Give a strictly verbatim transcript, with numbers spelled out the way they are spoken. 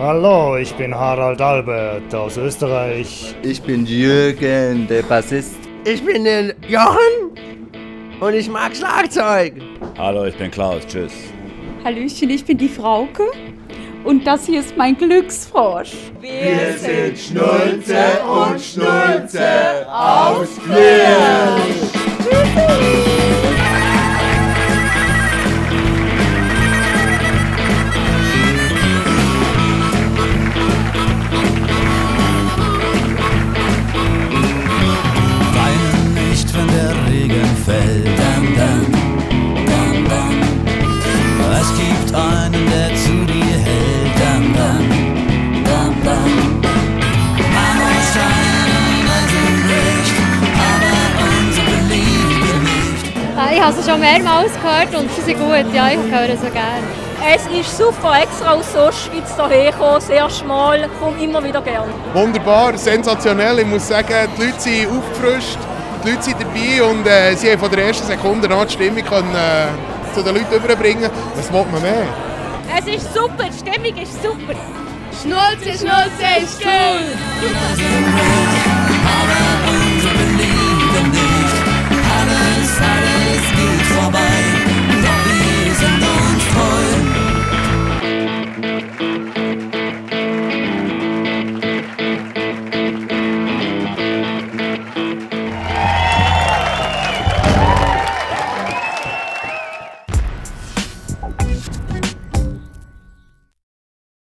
Hallo, ich bin Harald Albert aus Österreich. Ich bin Jürgen, der Bassist. Ich bin der Jochen und ich mag Schlagzeug. Hallo, ich bin Klaus, tschüss. Hallöchen, ich bin die Frauke und das hier ist mein Glücksfrosch. Wir sind Schnulze und Schnulze aus Glück. Dann, dann, dann, dann. Es gibt einen, der zu dir hält. Dann, dann, dann, dann. Man muss scheinen, es bricht, aber unsere Liebe nicht. Ich habe sie schon mehrmals gehört und sie sind gut. Ja, ich höre sie gerne. Es ist super, extra aus Ostschweiz hierher gekommen, das erste Mal, komme immer wieder gerne. Wunderbar, sensationell. Ich muss sagen, die Leute sind aufgefrischt. Die Leute sind dabei und äh, sie haben von der ersten Sekunde an die Stimmung können, äh, zu den Leuten überbringen. Was will man mehr? Es ist super, die Stimmung ist super. Schnulze, Schnulze ist cool.